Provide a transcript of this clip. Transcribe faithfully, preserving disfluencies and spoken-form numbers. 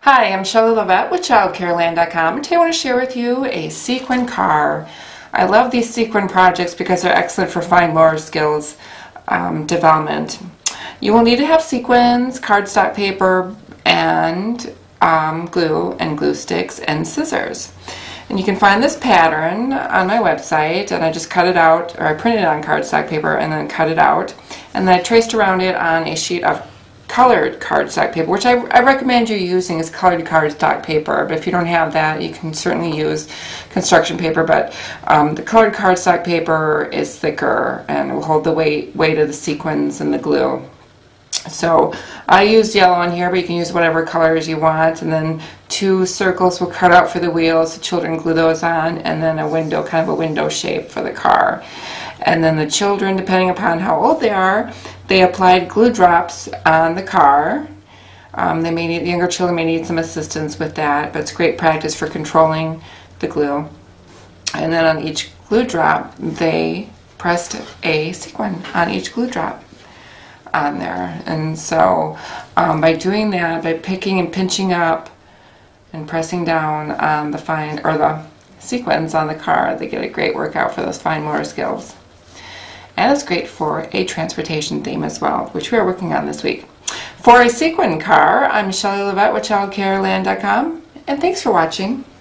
Hi, I'm Shelley Lovett with child care land dot com, and today I want to share with you a sequin car. I love these sequin projects because they're excellent for fine motor skills um, development. You will need to have sequins, cardstock paper, and um, glue and glue sticks and scissors. And you can find this pattern on my website, and I just cut it out, or I printed it on cardstock paper and then cut it out, and then I traced around it on a sheet of colored cardstock paper, which I, I recommend you using is colored cardstock paper, but if you don't have that, you can certainly use construction paper, but um, the colored cardstock paper is thicker and will hold the weight, weight of the sequins and the glue. So I used yellow on here, but you can use whatever colors you want, and then two circles were cut out for the wheels. The children glue those on, and then a window, kind of a window shape for the car. And then the children, depending upon how old they are, they applied glue drops on the car. Um, they may need, the younger children may need some assistance with that, but it's great practice for controlling the glue. And then on each glue drop, they pressed a sequin on each glue drop on there. And so um, by doing that, by picking and pinching up and pressing down on the fine, or the sequins on the car, they get a great workout for those fine motor skills. And it's great for a transportation theme as well, which we are working on this week. For a sequin car, I'm Shelley Lovett with child care land dot com, and thanks for watching.